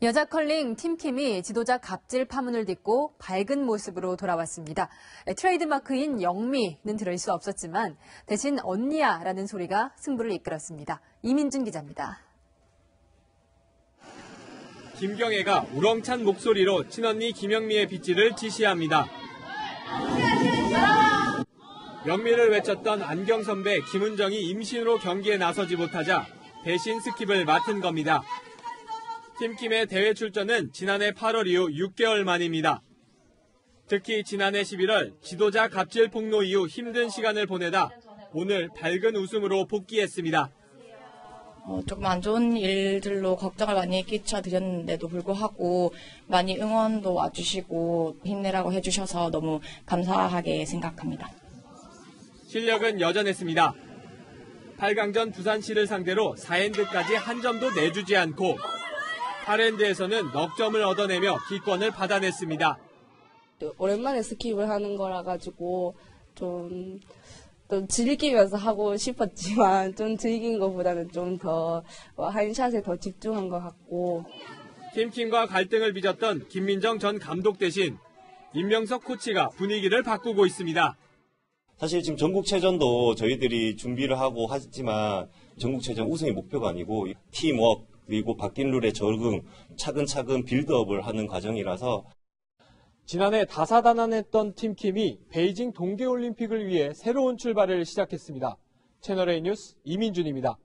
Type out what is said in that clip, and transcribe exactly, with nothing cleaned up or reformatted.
여자 컬링 팀킴이 지도자 갑질 파문을 딛고 밝은 모습으로 돌아왔습니다. 트레이드마크인 영미는 들을 수 없었지만 대신 언니야라는 소리가 승부를 이끌었습니다. 이민준 기자입니다. 김경애가 우렁찬 목소리로 친언니 김영미의 빗질을 지시합니다. 영미를 외쳤던 안경 선배 김은정이 임신으로 경기에 나서지 못하자 대신 스킵을 맡은 겁니다. 팀킴의 대회 출전은 지난해 팔월 이후 육 개월 만입니다. 특히 지난해 십일월 지도자 갑질 폭로 이후 힘든 시간을 보내다 오늘 밝은 웃음으로 복귀했습니다. 어, 조금 안 좋은 일들로 걱정을 많이 끼쳐드렸는데도 불구하고 많이 응원도 와주시고 힘내라고 해주셔서 너무 감사하게 생각합니다. 실력은 여전했습니다. 팔 강전 부산시를 상대로 사 엔드까지 한 점도 내주지 않고 팔 엔드에서는 넉 점을 얻어내며 기권을 받아냈습니다. 오랜만에 스킵을 하는 거라 가지고 좀, 좀 즐기면서 하고 싶었지만 좀 즐긴 것보다는 좀 더 한 샷에 더 집중한 것 같고. 팀킴과 갈등을 빚었던 김민정 전 감독 대신 임명석 코치가 분위기를 바꾸고 있습니다. 사실 지금 전국체전도 저희들이 준비를 하고 하지만 전국체전 우승이 목표가 아니고 팀워크 그리고 바뀐 룰에 적응, 차근차근 빌드업을 하는 과정이라서 지난해 다사다난했던 팀킴이 베이징 동계올림픽을 위해 새로운 출발을 시작했습니다. 채널A 뉴스 이민준입니다.